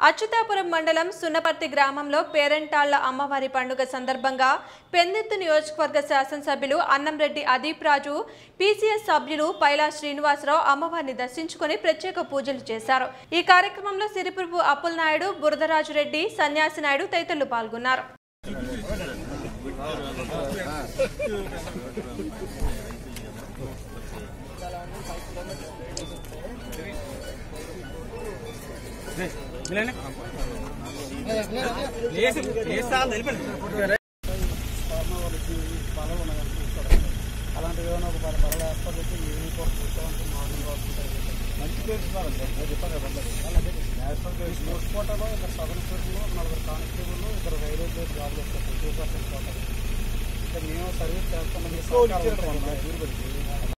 అచ్యుతాపురం మండలం సున్నపర్తి గ్రామంలో పేరెంటాళ్ల అమ్మవారి పండుగ సందర్భంగా పెందెత్తు నియోజకవర్గ శాసనసభ్యులు అన్నంరెడ్డి అదీప్ రాజు, పీసీఎస్ సభ్యులు పైలా శ్రీనివాసరావు అమ్మవారిని దర్శించుకుని ప్రత్యేక పూజలు చేశారు. ఈ కార్యక్రమంలో సిరిపురపు అప్పుల్ నాయుడు, బురదరాజు రెడ్డి, సన్యాసి నాయుడు తదితరులు పాల్గొన్నారు. అలాంటి ఏదైనా ఒక 10 బలాలు ఏర్పాటు చేసి మంచి చేస్తున్నారండి. చెప్పాను కదా, అలాగే నేషనల్ స్పోర్ట్స్ కోటాలో 2 సదరన్ స్టేట్లో 4 కానిస్టేబుల్, 2 రైల్వే గేట్ జాబ్లు వస్తారు. 2% కోటా. ఇంకా మేము సర్వీస్ చేస్తామని